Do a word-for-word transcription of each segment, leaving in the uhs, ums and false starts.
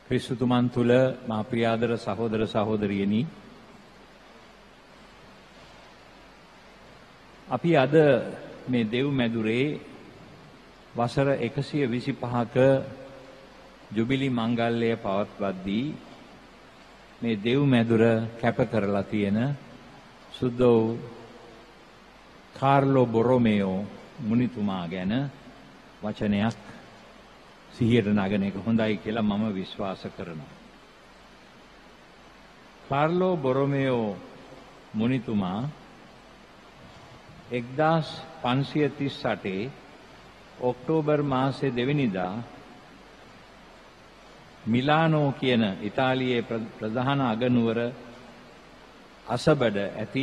ක්‍රිස්තුතුමන් තුළ මා ප්‍රියාදර සහෝදර සහෝදරියනි, අපි අද මේ දෙව් මැදුරේ වසර එකසිය විසිපහක ජුබිලි මංගල්‍යය පවත්වද්දී මේ දෙව් මැදුර කැප කරලා තියෙන සුද්ධ වූ කාර්ලෝ බොරොමෙයෝ මුනිතුමා ගැන වචනයක් සිහියට නගන එක හොඳයි කියලා මම විශ්වාස කරනවා. කාර්ලෝ බොරොමෙයෝ මුනිතුමා එක්දාස් පන්සිය තිස් අටේ ඔක්තෝබර් මාසයේ දෙවනිදා මිලානෝ කියන ඉතාලියේ ප්‍රධාන අගනුවර අසබඩ ඇති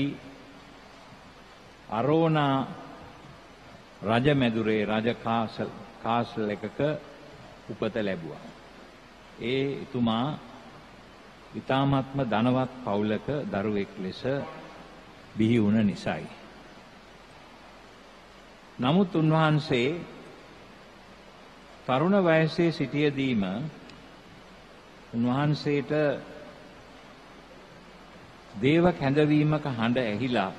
අරෝනා රජමැදුරේ රජ කාසල් කාසල් එකක උපත ලැබුවා. ඒ එතුමා ඊ타මාත්ම ධනවත් පවුලක දරුවෙක් ලෙස බිහි වුණ නිසායි. නමුත් උන්වහන්සේ තරුණ වයසේ සිටියදීම උන්වහන්සේට දේව කැඳවීමක හඬ ඇහිලා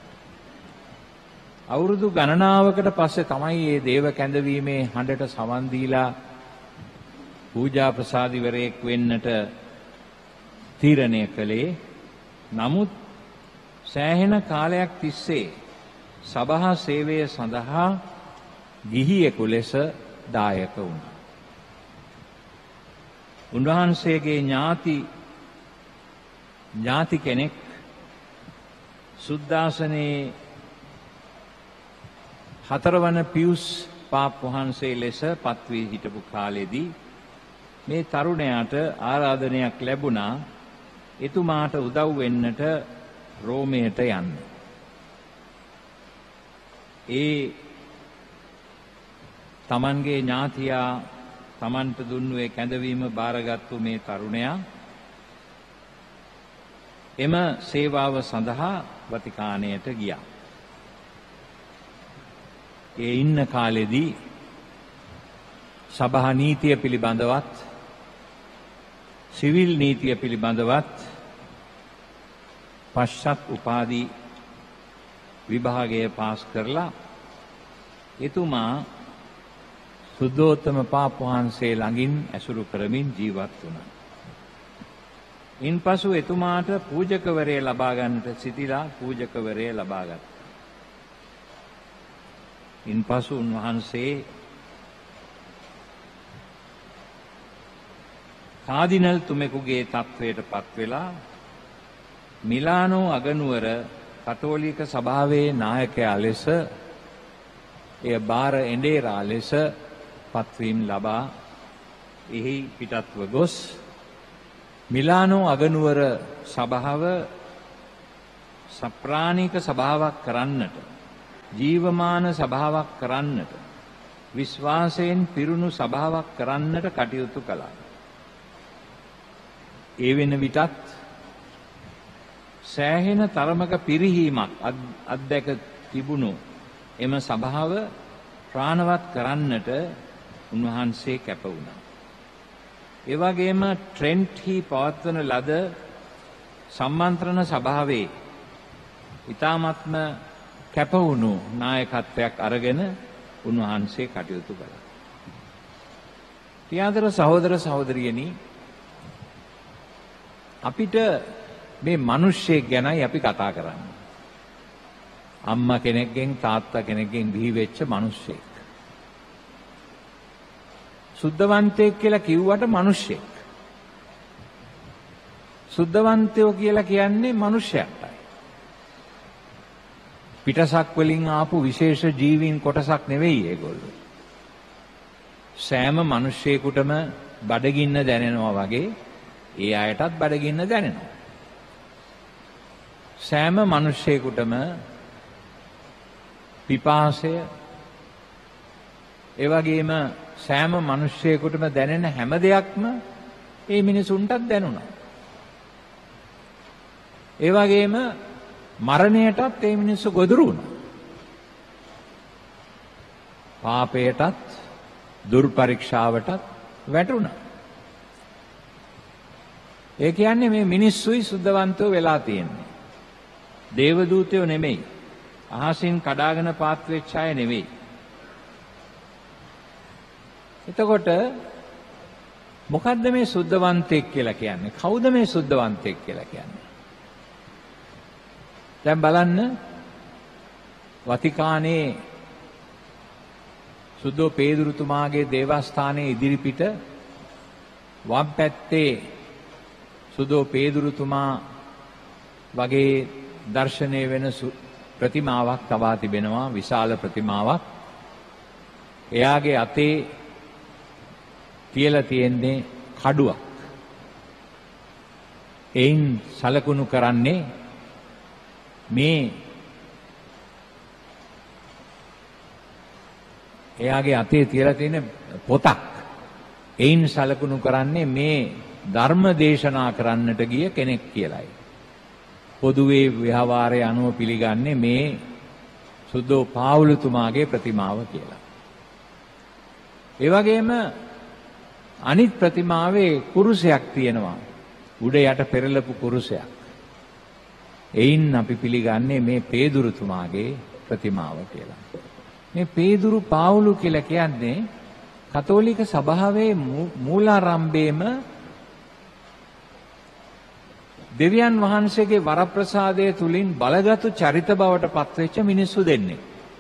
අවුරුදු ගණනාවකට පස්සේ තමයි මේ දේව කැඳවීමේ හඬට සවන් දීලා පූජා ප්‍රසාදිවරයෙක් වෙන්නට තීරණය කළේ. නමුත් සෑහෙන කාලයක් තිස්සේ සභා සේවය සඳහා ගිහියෙකු ලෙස දායක වුණා. උන්වහන්සේගේ ඥාති ඥාති කෙනෙක් සුද්දාසනේ හතරවන පියුස් පාප් වහන්සේ ලෙස පත්වී හිටපු කාලෙදී මේ තරුණයාට ආරාධනයක් ලැබුණා එතුමාට උදව් වෙන්නට රෝමයට යන්න. ඒ තමන්ගේ ඥාතියා තමන්ට දුන්නු ඒ කැඳවීම බාරගත්තු මේ තරුණයා එම සේවාව සඳහා වතිකානයට ගියා. ඒ ඉන්න කාලෙදී සභා නීතිය පිළිබඳවත් සිවිල් නීතිය පිළිබඳවත් පශ්චාත් උපාධි විභාගය පාස් කරලා එතුමා සුද්ධෝත්තම පාප් වහන්සේ ළඟින් ඇසුරු කරමින් ජීවත් වුණා. ඉන්පසු එතුමාට පූජකවරය ලබා ගන්නට සිටිලා පූජකවරය ලබා ගත්තා. ඉන්පසු උන්වහන්සේ කාදිනල් තුමෙකුගේ තත්වයට පත් වෙලා මිලානෝ අගනුවර කතෝලික සභාවේ නායකයා ලෙස එය බාර එඬේරා ලෙස පත්වීම් ලබා එහි පිටත්ව ගොස් මිලානෝ අගනුවර සභාව සප්‍රාණික සභාවක් කරන්නට, ජීවමාන සභාවක් කරන්නට, විශ්වාසයෙන් පිරුණු සභාවක් කරන්නට කටයුතු කළා. ඒ වෙන විටත් සෑහෙන තරමක පිරිහීමක් අත්දැක තිබුණු එම සභාව ප්‍රාණවත් කරන්නට උන්වහන්සේ කැප වුණා. ඒ වගේම ට්‍රෙන්ට්හි පවත්වන ලද සම්මන්ත්‍රණ සභාවේ ඊ타ත්ම කැප වුණු නායකත්වයක් අරගෙන උන්වහන්සේ කටයුතු කළා. ප්‍රියාදර සහෝදර සහෝදරියනි, අපිට මේ මිනිස්සෙක් ගැනයි අපි කතා කරන්නේ. අම්මා කෙනෙක්ගෙන් තාත්තා කෙනෙක්ගෙන් බිහි වෙච්ච මිනිස්සෙක්. සුද්ධවන්තයෙක් කියලා කිව්වට මිනිස්සෙක්. සුද්ධවන්තයෝ කියලා කියන්නේ මිනිස්සයන්ටයි. පිටසක් වලින් ආපු විශේෂ ජීවීන් කොටසක් නෙවෙයි ඒගොල්ලෝ. සෑම මිනිස්සෙකුටම බඩගින්න දැනෙනවා වගේ ඒ අයටත් බඩගින්න දැනෙනවා. සෑම මිනිස්සෙකුටම පිපාසය, ඒ වගේම සෑම මිනිස්සෙකුටම දැනෙන හැම දෙයක්ම ඒ මිනිසුන්ටත් දැනුණා. ඒ වගේම මරණයටත් ඒ මිනිස්සු ගොදුරු වුණා. පාපයටත් දුර්පරීක්ෂාවටත් වැටුණා. ඒ කියන්නේ මේ මිනිස්සුයි සුද්ධවන්තයෝ වෙලා තියෙන්නේ. දේවදූතයෝ නෙමෙයි. අහසින් කඩාගෙන පාත් වෙච්ච අය නෙවෙයි. එතකොට මොකද්ද මේ සුද්ධවන්තයෙක් කියලා කියන්නේ? කවුද මේ සුද්ධවන්තයෙක් කියලා කියන්නේ? දැන් බලන්න වතිකානේ සුද්ධෝ පේදුරුතුමාගේ දේවස්ථානයේ ඉදිරිපිට වම් පැත්තේ සුද්ධෝ පේදුරුතුමා වගේ දර්ශනය වෙන ප්‍රතිමාවක් තබා තිබෙනවා, විශාල ප්‍රතිමාවක්. එයාගේ අතේ තියලා තියෙන්නේ කඩුවක්. එයින් සලකුණු කරන්නේ මේ එයාගේ අතේ තියලා තියෙන පොතක්. එයින් සලකුණු කරන්නේ මේ ධර්ම දේශනා කරන්නට ගිය කෙනෙක් කියලායි. පොදුවේ ව්‍යවහාරයේ අනුව පිළිගන්නේ මේ සුද්ධෝ පාවුලතුමාගේ ප්‍රතිමාව කියලා. ඒ වගේම අනිත් ප්‍රතිමාවේ කුරුසයක් තියෙනවා. උඩ යට පෙරලපු කුරුසයක්. එයින් අපි පිළිගන්නේ මේ පේදුරුතුමාගේ ප්‍රතිමාව කියලා. මේ පේදුරු පාවුලු කියලා කියන්නේ කතෝලික සභාවේ මූලාරම්භයේම දෙවියන් වහන්සේගේ වරප්‍රසාදය තුලින් බලගත් චරිත බවට පත්වෙච්ච මිනිස්සු දෙන්නේ.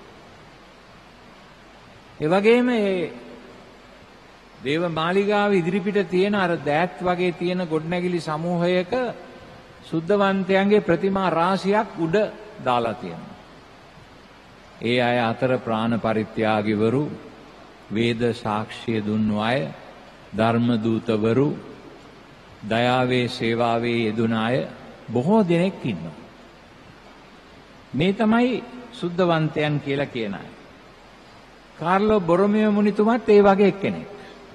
ඒ වගේම මේ දේව මාලිගාව ඉදිරිපිට තියෙන අර දෑත් වගේ තියෙන ගොඩනැගිලි සමූහයක සුද්ධවන්තයන්ගේ ප්‍රතිමා රාශියක් උඩ දාලා තියෙනවා. ඒ අය අතර ප්‍රාණ පරිත්‍යාගිවරු, වේද සාක්ෂිය දුන්නු අය, ධර්ම දූතවරු, දයාවේ සේවාවේ යෙදුන අය බොහෝ දෙනෙක් ඉන්නවා. මේ තමයි සුද්ධවන්තයන් කියලා කියන අය. කාර්ලෝ බොරොමියෝ මුනිතුමත් ඒ වගේ කෙනෙක්.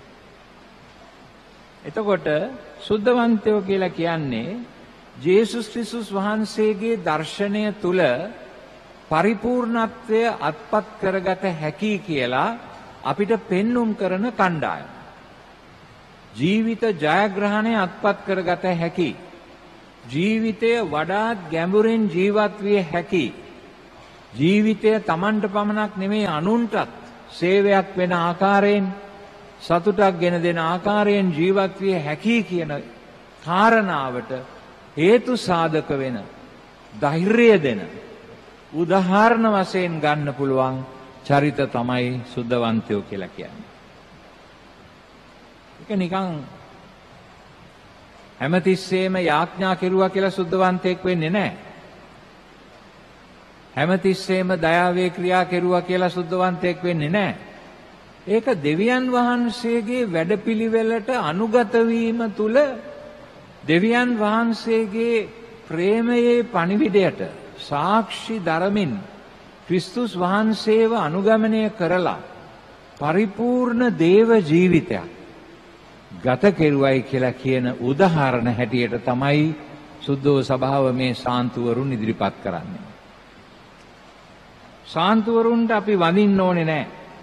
එතකොට සුද්ධවන්තයෝ කියලා කියන්නේ ජේසුස් ක්‍රිස්තුස් වහන්සේගේ දර්ශනය තුල පරිපූර්ණත්වය අත්පත් කරගත හැකි කියලා අපිට පෙන්눔 කරන කණ්ඩායම. ජීවිත ජයග්‍රහණය අත්පත් කරගත හැකි. ජීවිතය වඩාත් ගැඹුරින් ජීවත් විය හැකි. ජීවිතය Tamanට පමණක් නෙමෙයි අනුන්ටත් සේවයක් වෙන ආකාරයෙන්, සතුටක් ගෙන දෙන ආකාරයෙන් ජීවත් විය හැකි කියන කාරණාවට හේතු සාධක වෙන, ධෛර්යය දෙන උදාහරණ වශයෙන් ගන්න පුළුවන් චරිත තමයි සුද්ධවන්තයෝ කියලා කියන්නේ. ඒක නිකන් හැමතිස්සෙම යාඥා කෙරුවා කියලා සුද්ධවන්තයෙක් වෙන්නේ නැහැ. හැමතිස්සෙම දයාවේ ක්‍රියා කෙරුවා කියලා සුද්ධවන්තයෙක් වෙන්නේ නැහැ. ඒක දෙවියන් වහන්සේගේ වැඩපිළිවෙලට අනුගත වීම තුල දෙවියන් වහන්සේගේ ප්‍රේමයේ පණිවිඩයට සාක්ෂි දරමින් ක්‍රිස්තුස් වහන්සේව අනුගමනය කරලා පරිපූර්ණ දේව ජීවිතයක් ගත කෙරුවයි කියලා කියන උදාහරණ හැටියට තමයි සුද්ධෝ සභාව මේ සාන්තුවරුන් ඉදිරිපත් කරන්නේ. සාන්තුවරුන්ට අපි වඳින්න ඕනේ නැහැ.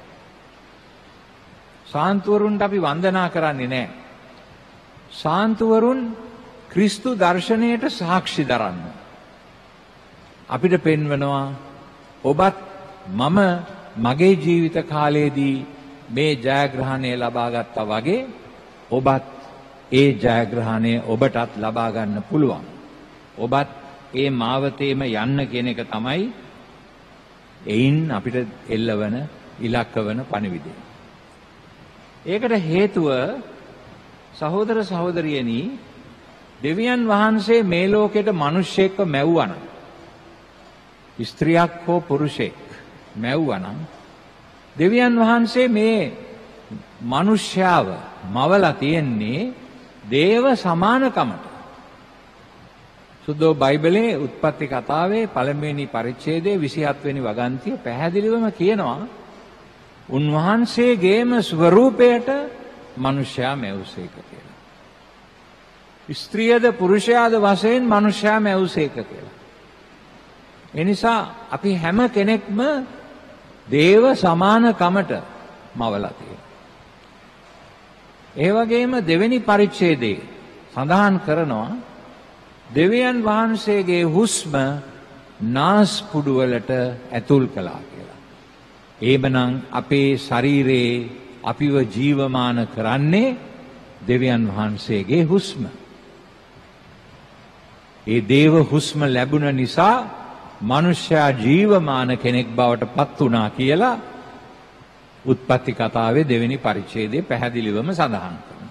සාන්තුවරුන්ට අපි වන්දනා කරන්නේ නැහැ. සාන්තුවරුන් ක්‍රිස්තු දර්ශනයට සාක්ෂි දරන්න. අපිට පෙන්වනවා ඔබත් මම මගේ ජීවිත කාලයේදී මේ ජයග්‍රහණය ලබා ගත්තා වගේ ඔබත් ඒ ජයග්‍රහණය ඔබටත් ලබා ගන්න පුළුවන්. ඔබත් ඒ මාවතේම යන්න කියන එක තමයි එයින් අපිට එල්ලවන ඉලක්කවන පණිවිඩය. ඒකට හේතුව සහෝදර සහෝදරියනි, දෙවියන් වහන්සේ මේ ලෝකෙට මිනිස්සෙක්ව මැව්වනම්, ස්ත්‍රියක් හෝ පුරුෂයෙක් මැව්වනම්, දෙවියන් වහන්සේ මේ මිනිස්යාව මවලා තියෙන්නේ දේව සමානකමට. සුද්ධෝ බයිබලයේ උත්පත්ති කතාවේ පළමුවෙනි පරිච්ඡේදයේ විසිහත් වෙනි වගන්තිය පැහැදිලිවම කියනවා උන්වහන්සේගේම ස්වරූපයට මිනිසයා මැවුසේක කියලා. ස්ත්‍රියද පුරුෂයාද වශයෙන් මිනිසයා මැවුසේක කියලා. ඒ නිසා අපි හැම කෙනෙක්ම දේව සමානකමට මවලා තියෙනවා. ඒ වගේම දෙවෙනි පරිච්ඡේදයේ සඳහන් කරනවා දෙවියන් වහන්සේගේ හුස්ම නාස්පුඩු වලට ඇතුල් කළා කියලා. එහෙමනම් අපේ ශරීරයේ අපිව ජීවමාන කරන්නේ දෙවියන් වහන්සේගේ හුස්ම. ඒ දේව හුස්ම ලැබුණ නිසා මනුෂ්‍යයා ජීවමාන කෙනෙක් බවට පත් වුණා කියලා උත්පත්ති කතාවේ දෙවෙනි පරිච්ඡේදයේ පැහැදිලිවම සඳහන් කරනවා.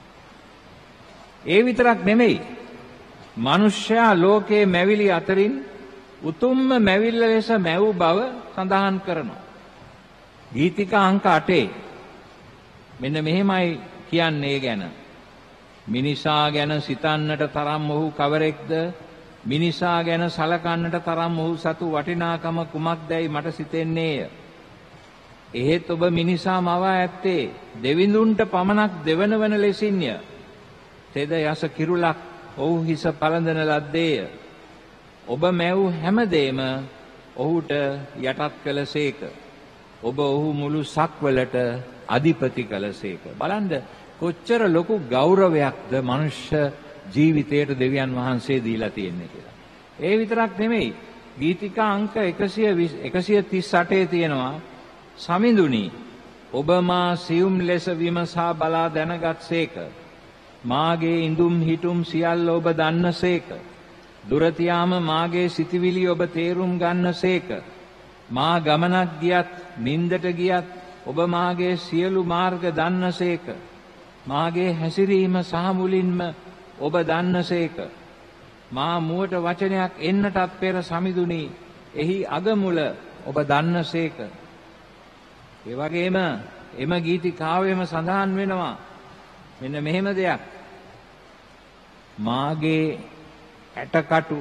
ඒ විතරක් නෙමෙයි. මනුෂ්‍යයා ලෝකයේ මැවිලි අතරින් උතුම්ම මැවිල්ල ලෙස මැව් බව සඳහන් කරනවා. ගීතිකා අංක අටේ මෙන්න මෙහෙමයි කියන්නේ ගැන. මිනිසා ගැන සිතන්නට තරම් ඔහු කවරෙක්ද? මිනිසා ගැන සලකන්නට තරම් ඔහු සතු වටිනාකම කුමක්දයි මට සිතෙන්නේය. එහෙත් ඔබ මිනිසා මවා ඇත්තේ දෙවිඳුන්ට පමණක් දෙවන වන ලෙසින්ය. තෙද යස කිරුලක් ඔහු හිස පළඳන ලද්දේය. ඔබ මැව් හැමදේම ඔහුට යටත් කළසේක. ඔබ ඔහු මුළු සක්වලට අධිපති කළසේක. බලන්න කොච්චර ලොකු ගෞරවයක්ද මනුෂ්‍ය ජීවිතයට දෙවියන් වහන්සේ දීලා තියෙන්නේ කියලා. ඒ විතරක් නෙමෙයි. ගීතිකා අංක එකසිය තිස් අටේ තියෙනවා සමිඳුනි ඔබ මා සියුම් ලෙස විමසා බලා දැනගත්සේක. මාගේ ඉඳුම් හිටුම් සියල්ල ඔබ දන්නසේක. දුරතියාම මාගේ සිටිවිලි ඔබ තේරුම් ගන්නසේක. මා ගමනක් ගියත් නින්දට ගියත් ඔබ මාගේ සියලු මාර්ග දන්නසේක. මාගේ හැසිරීම සහ මුලින්ම ඔබ දන්නසේක. මා මුවට වචනයක් එන්නටත් පෙර සමිඳුනි එහි අගමුල ඔබ දන්නසේක. ඒ වගේම එම ගීතිකාවෙම සඳහන් වෙනවා මෙන්න මෙහෙම දෙයක්. මාගේ ඇටකටු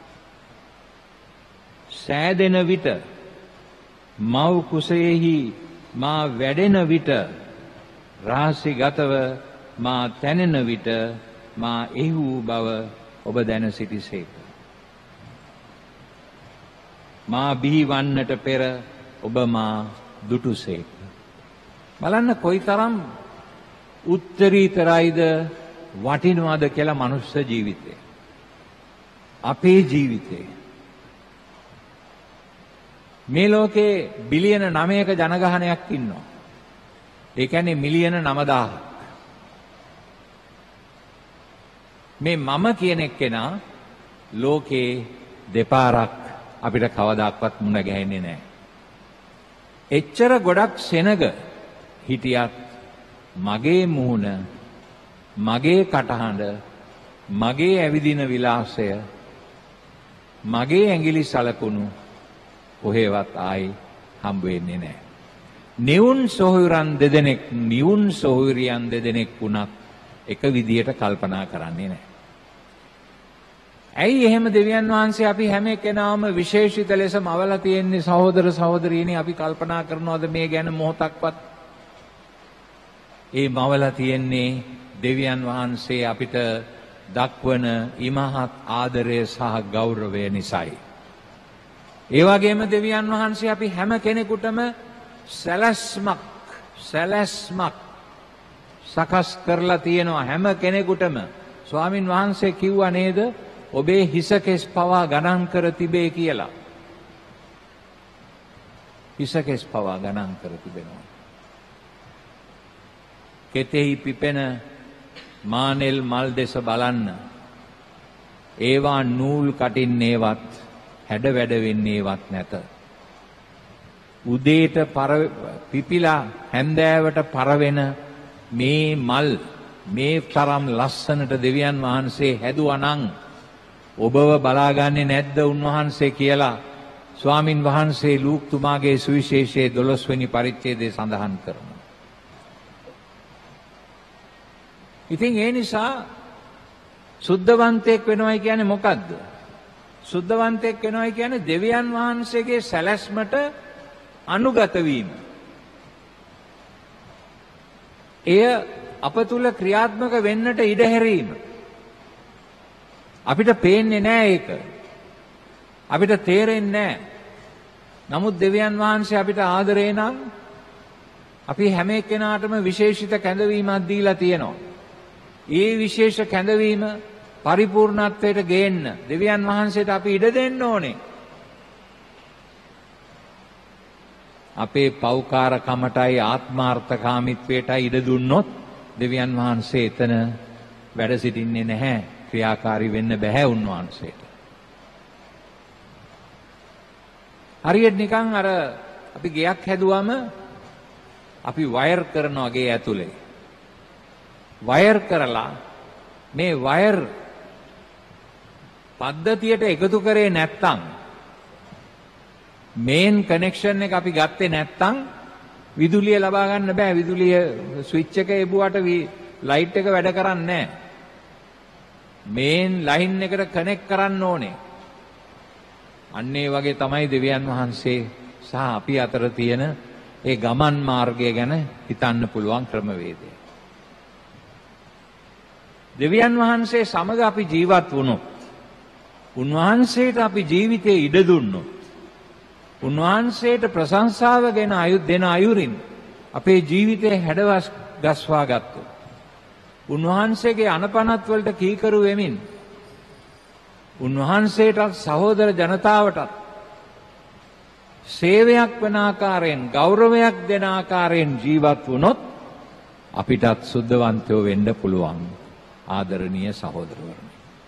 සෑදෙන විට මව් කුසෙහි මා වැඩෙන විට රහසිගතව මා තැනෙන විට මා එහි වූ බව ඔබ දැන සිටිසේක. මා බිහි වන්නට පෙර ඔබ මා දුටුසේක. බලන්න කොයිතරම් උත්තරීතරයිද වටිනවද කියලා මනුෂ්‍ය ජීවිතේ. අපේ ජීවිතේ මේ ලෝකේ බිලියන නවයක ජනගහනයක් ඉන්නවා. ඒ කියන්නේ මිලියන නවදාහක්. මේ මම කියන එක්කෙනා ලෝකේ දෙපාරක් අපිට කවදාක්වත් මුණ ගැහෙන්නේ නැහැ. එච්චර ගොඩක් සෙනග හිටියත් මගේ මුහුණ, මගේ කටහඬ, මගේ ඇවිදින විලාසය, මගේ ඇඟිලි සලකුණු කොහෙවත් ආයි හම්බ වෙන්නේ නැහැ. නිවුන් සොහොයුරන් දෙදෙනෙක්, නිවුන් සොහොයුරියන් දෙදෙනෙක් වුණත් එක විදියට කල්පනා කරන්නේ නැහැ. ඇයි එහෙම දෙවියන් වහන්සේ අපි හැම කෙනාම විශේෂිත ලෙස මවලා තියෙන්නේ? සහෝදර සහෝදරියනි, අපි කල්පනා කරනවද මේ ගැන මොහොතක්වත්? ඒ මවලා තියෙන්නේ දෙවියන් වහන්සේ අපිට දක්වන ඉමහත් ආදරය සහ ගෞරවය නිසායි. ඒ වගේම දෙවියන් වහන්සේ අපි හැම කෙනෙකුටම සැලැස්මක් සැලැස්මක් සකස් කරලා තියෙනවා හැම කෙනෙකුටම. ස්වාමින් වහන්සේ කිව්වා නේද ඔබේ හිසකෙස් පවා ගණන් කර තිබේ කියලා. හිසකෙස් පවා ගණන් කර තිබෙනවා. කෙතෙහි පිපෙන මානෙල් මල් දෙස බලන්න. ඒවා නූල් කටින්නේවත් හැඩ වැඩ වෙන්නේවත් නැත. උදේට පර පිපිලා හැන්දෑවට පරවෙන මේ මල් මේ තරම් ලස්සනට දෙවියන් වහන්සේ හැදුවා නම් ඔබව බලාගන්නේ නැද්ද උන්වහන්සේ කියලා ස්වාමින් වහන්සේ ලූක් තුමාගේ සුවිශේෂයේ දොළොස් වෙනි පරිච්ඡේදයේ සඳහන් කරනවා. ඉතින් ඒ නිසා සුද්ධවන්තයෙක් වෙනවයි කියන්නේ මොකද්ද? සුද්ධවන්තයෙක් වෙනවයි කියන්නේ දෙවියන් වහන්සේගේ සැලැස්මට අනුගත වීම. එය අප තුල ක්‍රියාත්මක වෙන්නට ඉඩ හැරීම. අපිට පේන්නේ නැහැ ඒක. අපිට තේරෙන්නේ නැහැ. නමුත් දෙවියන් වහන්සේ අපිට ආදරේ නම් අපි හැම එක්කෙනාටම විශේෂිත කැඳවීමක් දීලා තියෙනවා. ඒ විශේෂ කැඳවීම පරිපූර්ණත්වයට ගේන්න දෙවියන් වහන්සේට අපි ඉඩ දෙන්න ඕනේ. අපේ පෞකාරකමටයි ආත්මාර්ථකාමීත්වයටයි ඉඩ දුන්නොත් දෙවියන් වහන්සේ එතන වැඩ සිටින්නේ නැහැ. ක්‍රියාකාරී වෙන්න බෑ උන්වහන්සේට. හරියට නිකන් අර අපි ගෙයක් හැදුවම අපි වයර් කරනවා ගේ ඇතුලේ. වයර් කරලා මේ වයර් පද්ධතියට එකතු කරේ නැත්තම් මේන් කනෙක්ෂන් එක අපි ගත්තේ නැත්තම් විදුලිය ලබා ගන්න බෑ. විදුලිය ස්විච් එක එබුවට ලයිට් එක වැඩ කරන්නේ නැහැ. මේන් ලයින් එකට කනෙක්ට් කරන්න ඕනේ. අන්න ඒ වගේ තමයි දෙවියන් වහන්සේ සහ අපි අතර තියෙන ඒ ගමන් මාර්ගය ගැන හිතන්න පුළුවන් ක්‍රමවේදය. දෙවියන් වහන්සේ සමග අපි ජීවත් වුණොත්, උන්වහන්සේට අපි ජීවිතේ ඉඩ දුන්නොත්, උන්වහන්සේට ප්‍රශංසාව ගැන අයු දෙන අයුරින් අපේ ජීවිතේ හැඩවස් ගස්වා ගත්තොත්, උන්වහන්සේගේ අනපනත් වලට කීකරු වෙමින් උන්වහන්සේටත් සහෝදර ජනතාවටත් සේවයක් වන ආකාරයෙන්, ගෞරවයක් දෙන ආකාරයෙන් ජීවත් වුණොත් අපිටත් සුද්ධවන්තයෝ වෙන්න පුළුවන්. ආදරණීය සහෝදරවරුනි,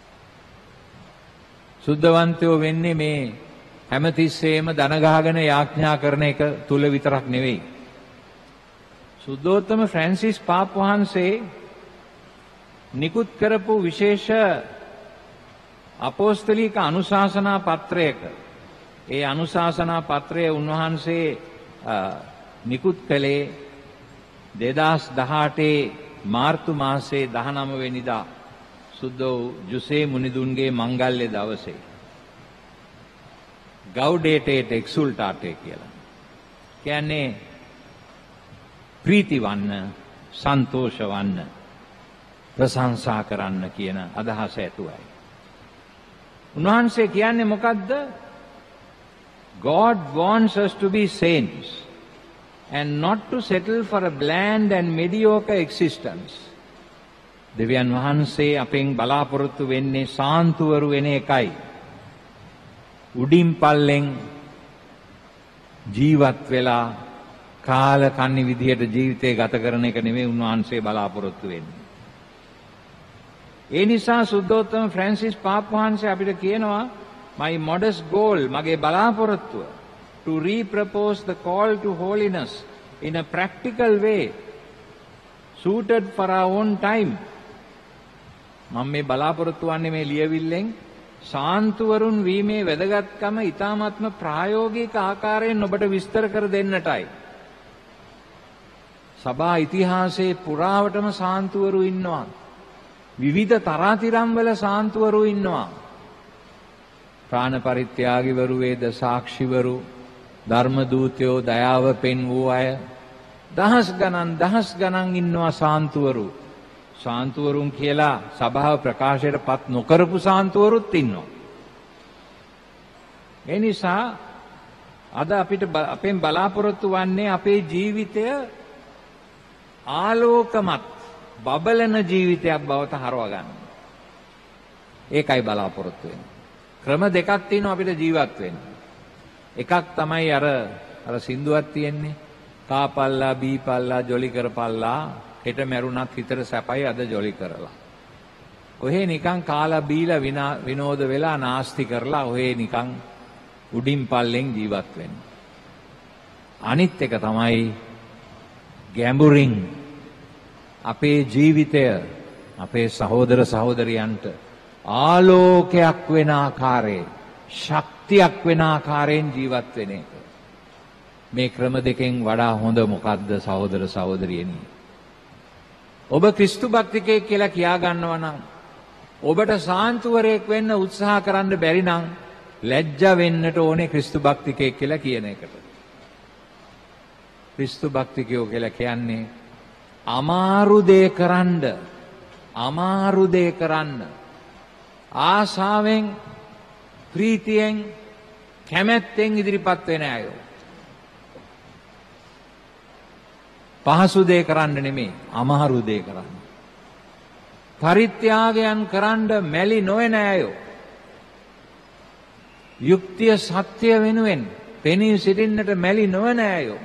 සුද්ධවන්තයෝ වෙන්නේ මේ හැමතිස්සෙම දන ගහගෙන යාඥා කරන එක තුල විතරක් නෙවෙයි. සුද්ධෝත්තම ෆ්‍රැන්සිස් පාප් වහන්සේ නිකුත් කරපු විශේෂ අපෝස්තලික අනුශාසනා පත්‍රයක, ඒ අනුශාසනා පත්‍රය උන්වහන්සේ නිකුත් කළේ දෙදාස් දහඅටේ මාර්තු මාසයේ දහනව වෙනිදා සුද්ධ වූ ජුසේ මුනිදුන්ගේ මංගල්‍ය දවසේ. ගෞඩේටේ et exultate කියලා. කියන්නේ ප්‍රීති වන්න, සන්තෝෂ වන්න, ප්‍රශංසා කරන්න කියන අදහස ඇතුවයි. උන්වහන්සේ කියන්නේ මොකද්ද? God wants us to be saints and not to settle for a bland and mediocre existence. දෙවියන් වහන්සේ අපෙන් බලාපොරොත්තු වෙන්නේ සාන්තුවරු වෙන එකයි. උඩින් පල්ලෙන් ජීවත් වෙලා කාල කන්නි විදියට ජීවිතේ ගත කරන එක නෙමෙයි උන්වහන්සේ බලාපොරොත්තු වෙන්නේ. ඒ නිසා සුද්ධෝත්තම ෆ්‍රැන්සිස් පාප් වහන්සේ අපිට කියනවා, my modest goal, මගේ බලාපොරොත්තුව, to repropose the call to holiness in a practical way suited for our own time. මම මේ බලාපොරොත්තු වන්නේ මේ ලියවිල්ලෙන් සාන්තුවරුන් වීමේ වැදගත්කම ඊ타ත්ම ප්‍රායෝගික ආකාරයෙන් ඔබට විස්තර කර දෙන්නටයි. සභා ඉතිහාසයේ පුරාවටම සාන්තුවරු ඉන්නවා. විවිධ තරාතිරම් වල සාන්තුවරු ඉන්නවා. ප්‍රාණ පරිත්‍යාගීවරු, වේද සාක්ෂිවරු, ධර්ම දූතයෝ, දයාව පෙන් වූ අය, දහස් ගණන් දහස් ගණන් ඉන්නවා සාන්තුවරු. සාන්තුවරුන් කියලා සභාව ප්‍රකාශයට පත් නොකරපු සාන්තුවරුත් ඉන්නවා. ඒ නිසා අද අපිට අපෙන් බලාපොරොත්තු වන්නේ අපේ ජීවිතය ආලෝකමත් බබලන ජීවිතයක් බවට හරව ගන්න. ඒකයි බලාපොරොත්තු වෙන්නේ. ක්‍රම දෙකක් තියෙනවා අපිට ජීවත් වෙන්න. එකක් තමයි අර අර සින්දුවක් තියෙන්නේ, කාපල්ලා බීපල්ලා ජොලි කරපල්ලා, හෙට මැරුණත් හිතට සැපයි අද ජොලි කරලා. ඔහේ නිකන් කාලා බීලා විනෝද වෙලා නාස්ති කරලා ඔහේ නිකන් උඩින් පල්ලෙන් ජීවත් වෙන්න. අනිත් එක තමයි ගැඹුරින් අපේ ජීවිතය අපේ සහෝදර සහෝදරියන්ට ආලෝකයක් වෙන ආකාරයෙන්, ශක්තියක් වෙන ආකාරයෙන් ජීවත් වෙන එක. මේ ක්‍රම දෙකෙන් වඩා හොඳ මොකද්ද සහෝදර සහෝදරියනි? ඔබ ක්‍රිස්තු භක්තිකයෙක් කියලා කියා ගන්නවා නම්, ඔබට සාන්තුවරයෙක් වෙන්න උත්සාහ කරන්න බැරි නම් ලැජ්ජා වෙන්නට ඕනේ ක්‍රිස්තු භක්තිකයෙක් කියලා කියන එකට. ක්‍රිස්තු භක්තිකයෝ කියලා කියන්නේ අමාරු දේ කරන්න, අමාරු දේ කරන්න ආසාවෙන්, ප්‍රීතියෙන්, කැමැත්තෙන් ඉදිරිපත් වෙන අය. පහසු දේ කරන්න නෙමෙයි, අමාරු දේ කරන්න. පරිත්‍යාගයන් කරන්න මැලි නොවන අයෝ. යුක්තිය සත්‍ය වෙනුවෙන් පෙනී සිටින්නට මැලි නොවන අයෝ.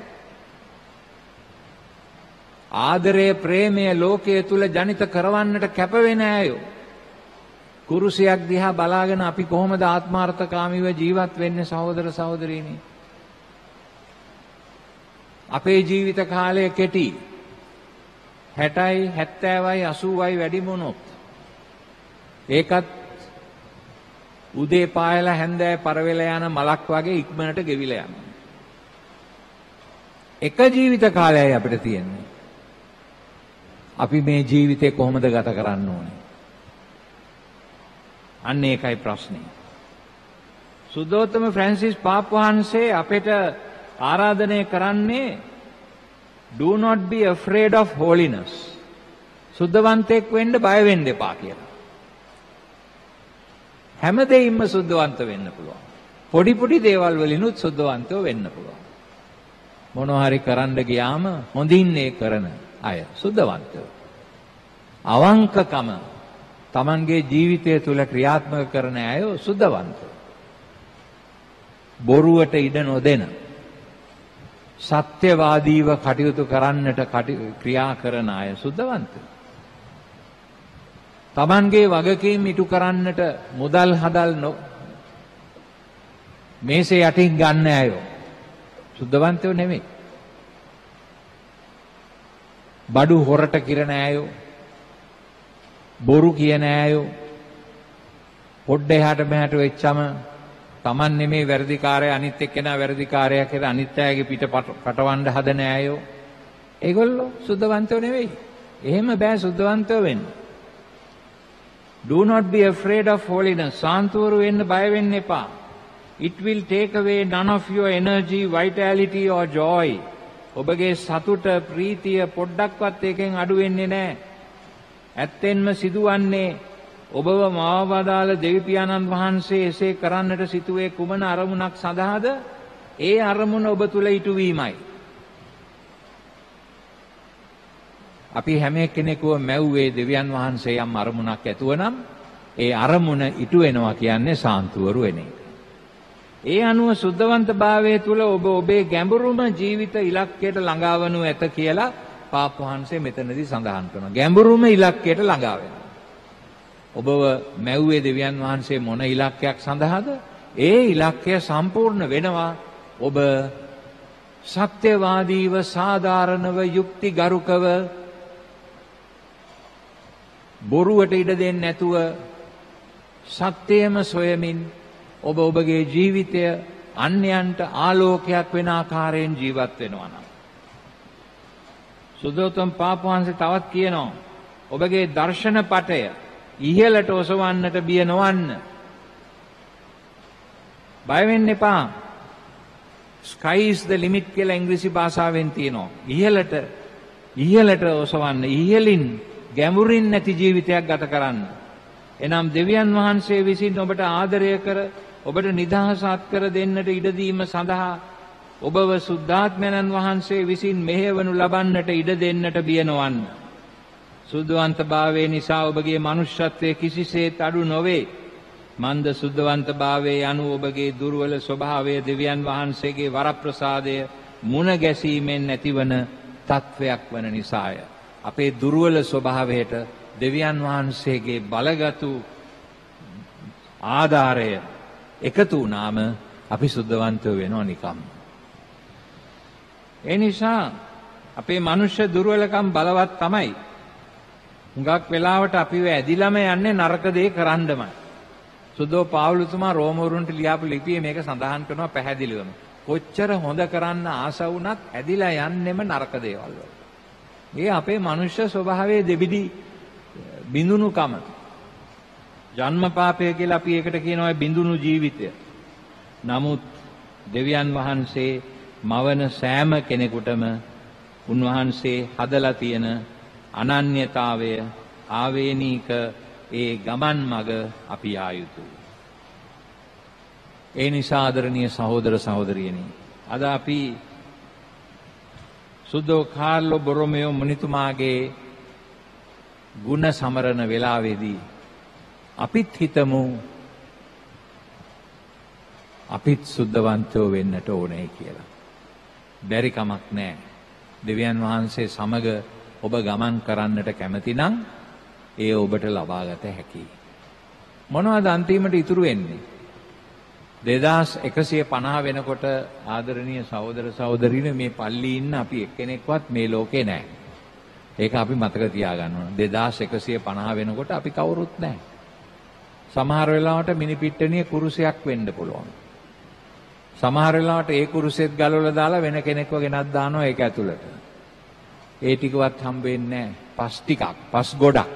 ආදරය ප්‍රේමය ලෝකයේ තුල ජනිත කරවන්නට කැප වෙන අයෝ. කුරුසියක් දිහා බලාගෙන අපි කොහොමද ආත්මාර්ථකාමීව ජීවත් වෙන්නේ සහෝදර සහෝදරීනි? අපේ ජීවිත කාලය කෙටි. හැටයි හැත්තෑවයි අසූවයි වැඩි වුණොත් ඒකත් උදේ පායලා හැන්දෑ පරවෙලා යන මලක් වගේ ඉක්මනට ගෙවිලා යනවා. එක ජීවිත කාලයයි අපිට තියෙන්නේ. අපි මේ ජීවිතේ කොහොමද ගත කරන්න ඕනේ? අන්න ඒකයි ප්‍රශ්නේ. සුද්ධෝත්තම ෆ්‍රැන්සිස් පාප් වහන්සේ අපිට ආරාධනය කරන්නේ do not be afraid of holiness. සුද්ධවන්තයෙක් වෙන්න බය වෙන්න එපා කියලා. හැම දෙයින්ම සුද්ධවන්ත වෙන්න පුළුවන්. පොඩි පොඩි දේවල් වලිනුත් සුද්ධවන්තව වෙන්න පුළුවන්. මොනවා හරි කරන්න ගියාම හොඳින් ඒ කරන අය සුද්ධවන්තව. අවංකකම තමන්ගේ ජීවිතය තුළ ක්‍රියාත්මක කරන අය සුද්ධවන්තව. බොරුවට ඉඩ නොදෙන සත්‍යවාදීව කටයුතු කරන්නට ක්‍රියා කරන අය සුද්ධවන්තව. තමන්ගේ වගකීම් ඉටු කරන්නට මුදල් හදල් නො මේසේ යටින් ගන්න අය සුද්ධවන්තයෝ නෙමෙයි. බඩු හොරට කිරණ අය, බොරු කියන අය, පොඩ්ඩ එහාට මෙහාට වෙච්චම තමන් නෙමේ වැරදිකාරය අනිත් එක්කෙනා වැරදිකාරයා කියලා අනිත් අයගේ පිට පටවන්න හදන අය ඒගොල්ලෝ සුද්ධවන්තයෝ නෙවෙයි. එහෙම බෑ සුද්ධවන්තයෝ වෙන්න. Do not be afraid of holiness. සාන්තුවරු වෙන්න බය වෙන්න එපා. It will take away none of your energy, vitality or joy. ඔබගේ සතුට ප්‍රීතිය පොඩ්ඩක්වත් එකෙන් අඩු වෙන්නේ නැහැ. ඇත්තෙන්ම සිදුවන්නේ ඔබව මාවදාළ දෙවිපියාණන් වහන්සේ එසේ කරන්නට සිටුවේ කුමන අරමුණක් සඳහාද? ඒ අරමුණ ඔබ තුල ඉටුවීමයි. අපි හැම කෙනෙකුව මැව්වේ දෙවියන් වහන්සේ යම් අරමුණක් ඇතුව නම් ඒ අරමුණ ඉටු වෙනවා කියන්නේ සාන්තුවරු වෙන එක. ඒ අනුව සුද්ධවන්තභාවයේ තුල ඔබ ඔබේ ගැඹුරුම ජීවිත ඉලක්කයට ළඟා වනු ඇත කියලා පාප් වහන්සේ මෙතනදී සඳහන් කරනවා. ගැඹුරුම ඉලක්කයට ළඟා වෙනවා. ඔබව මැව්වේ දෙවියන් වහන්සේ මොන ඉලක්කයක් සඳහාද? ඒ ඉලක්කය සම්පූර්ණ වෙනවා ඔබ සත්‍යවාදීව සාධාරණව යුක්තිගරුකව බොරුවට ඉඩ දෙන්නේ නැතුව සත්‍යයම සොයමින් ඔබ ඔබගේ ජීවිතය අන්‍යයන්ට ආලෝකයක් වෙන ආකාරයෙන් ජීවත් වෙනවා නම්. සුද්ධෝත්තම පාප් වහන්සේ තවත් කියනවා ඔබගේ දර්ශන පටය ඉහළට ඔසවන්නට බිය නොවන්න. බය වෙන්න එපා. Sky is the limit කියලා ඉංග්‍රීසි භාෂාවෙන් තියෙනවා. ඉහළට ඉහළට ඔසවන්න, ඉහළින් ගැඹුරින් නැති ජීවිතයක් ගත කරන්න. එනම් දෙවියන් වහන්සේ විසින් ඔබට ආදරය කර ඔබට නිදහස අත්කර දෙන්නට ඉඩ දීම සඳහා ඔබව සුද්ධාත්මයන් වහන්සේ විසින් මෙහෙවනු ලබන්නට ඉඩ දෙන්නට බිය නොවන්න. සුද්ධවන්තභාවය නිසා ඔබගේ මනුෂ්‍යත්වයේ කිසිසේත් අඩු නොවේ. මන්ද සුද්ධවන්තභාවයේ අනුව ඔබගේ දුර්වල ස්වභාවය දෙවියන් වහන්සේගේ වරප්‍රසාදය මුණ ගැසීමෙන් නැතිවන තත්වයක් වන නිසාය. අපේ දුර්වල ස්වභාවයට දෙවියන් වහන්සේගේ බලගතු ආධාරය එකතු වුණාම අපි සුද්ධවන්තයෝ වෙනවා නිකම්. ඒ නිසා අපේ මනුෂ්‍ය දුර්වලකම් බලවත් තමයි. හුඟක් වෙලාවට අපිව ඇදිලම යන්නේ නරක දේ කරන්නමයි. සුද්ධෝ පාවුලතුමා රෝමවරුන්ට ලියාපු ලිපියේ මේක සඳහන් කරනවා පැහැදිලිවම. කොච්චර හොඳ කරන්න ආස වුණත් ඇදිලා යන්නෙම නරක දේවල් වල. මේ අපේ මනුෂ්‍ය ස්වභාවයේ දෙබිඩි බිඳුනුකම. ජන්ම පාපය කියලා අපි ඒකට කියනවා බිඳුනු ජීවිතය. නමුත් දෙවියන් වහන්සේ මවන සෑම කෙනෙකුටම උන්වහන්සේ හදලා තියෙන අනන්‍යතාවය ආවේනික ඒ ගමන් මඟ අපි ආ යුතුයි. ඒ නිසා ආදරණීය සහෝදර සහෝදරියනි, අද අපි සුද්ධෝ කාර්ලෝ බොරොමෙයෝ මුනිතුමාගේ ගුණ සමරන වෙලාවේදී අපිත් හිතමු අපිත් සුද්ධවන්තෝ වෙන්නට ඕනේ කියලා. බැරි කමක් නැහැ. දෙවියන් වහන්සේ සමග ඔබ ගමන් කරන්නට කැමති නම් ඒ ඔබට ලබාගත හැකියි. මොනවද අන්තිමට ඉතුරු වෙන්නේ? දෙදාස් එකසිය පනහ වෙනකොට ආදරණීය සහෝදර සහෝදරීනි මේ පල්ලි ඉන්න අපි එක්කෙනෙක්වත් මේ ලෝකේ නැහැ. ඒක අපි මතක තියාගන්න ඕන. දෙදාස් එකසිය පනහ වෙනකොට අපි කවුරුත් නැහැ. සමහර වෙලාවට මිනිපිට්ටනිය කුරුසයක් වෙන්න පුළුවන්. සමහර වෙලාවට ඒ කුරුසෙත් ගලවලා දාලා වෙන කෙනෙක්ව ගෙනත් දානවා ඒක ඇතුළට. ඒ ටිකවත් හම්බ වෙන්නේ නැහැ. පස් ටිකක්, පස් ගොඩක්.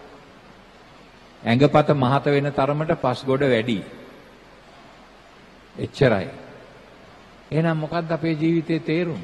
ඇඟපත මහත වෙන තරමට පස් ගොඩ වැඩි. එච්චරයි. එහෙනම් මොකද්ද අපේ ජීවිතයේ තේරුම?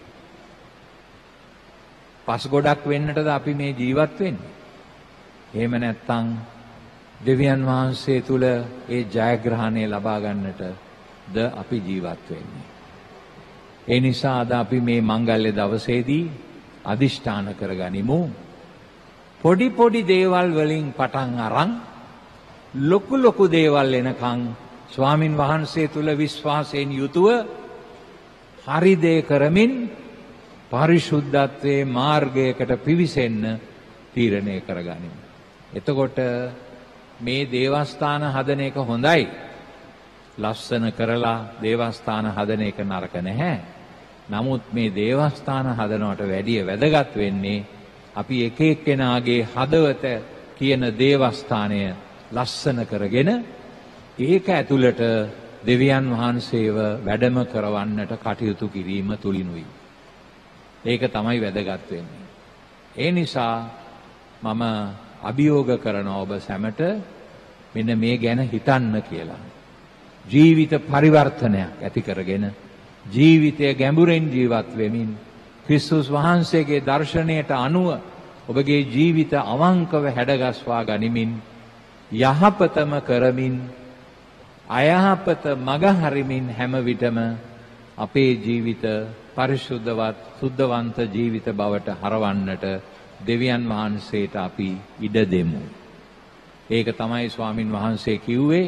පස් ගොඩක් වෙන්නටද අපි මේ ජීවත් වෙන්නේ? එහෙම නැත්නම් දෙවියන් වහන්සේ තුල ඒ ජයග්‍රහණය ලබා ගන්නට ද අපි ජීවත් වෙන්නේ. ඒ නිසා අද අපි මේ මංගල්‍ය දවසේදී අදිෂ්ඨාන කරගනිමු. පොඩි පොඩි දේවල් වලින් පටන් අරන් ලොකු ලොකු දේවල් එනකන් ස්වාමින් වහන්සේ තුල විශ්වාසයෙන් යුතුව හරි දේ කරමින් පරිශුද්ධත්වයේ මාර්ගයකට පිවිසෙන්න තීරණය කරගනිමු. එතකොට මේ දේවස්ථාන හදන එක හොඳයි. ලස්සන කරලා දේවස්ථාන හදන එක නරක නැහැ. නමුත් මේ දේවස්ථාන හදනවට වැඩිය වැදගත් වෙන්නේ අපි එක එක්කෙනාගේ හදවත කියන දේවස්ථානය ලස්සන කරගෙන ඒක ඇතුළට දෙවියන් වහන්සේව වැඩම කරවන්නට කටයුතු කිරීම තුලිනුයි. ඒක තමයි වැදගත් වෙන්නේ. ඒ නිසා මම අභියෝග කරන ඔබ සැමට මෙන්න මේ ගැන හිතන්න කියලා. ජීවිත පරිවර්තනයක් ඇති කරගෙන ජීවිතය ගැඹුරෙන් ජීවත් වෙමින් ක්‍රිස්තුස් වහන්සේගේ දර්ශනයට අනුව ඔබගේ ජීවිත අවංකව හැඩගස්වා ගනිමින් යහපතම කරමින් අයහපත මග හරිමින් හැම විටම අපේ ජීවිත පරිශුද්ධවත් සුද්ධවන්ත ජීවිත බවට හරවන්නට දෙවියන් වහන්සේට අපි ඉඩ දෙමු. ඒක තමයි ස්වාමින් වහන්සේ කිව්වේ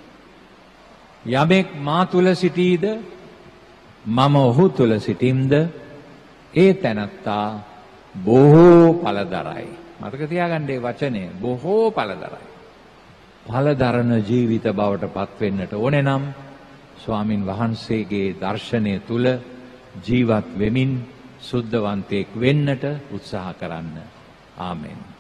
යමෙක් මා තුල සිටීද මම ඔහු තුල සිටින්ද ඒ තැනත්තා බොහෝ ඵලදරයි. මතක තියාගන්න මේ වචනේ බොහෝ ඵලදරයි. ඵලදරන ජීවිත බවට පත් වෙන්නට ඕනේ නම් ස්වාමින් වහන්සේගේ දර්ශනය තුල ජීවත් වෙමින් සුද්ධවන්තයෙක් වෙන්නට උත්සාහ කරන්න. ආමෙන්.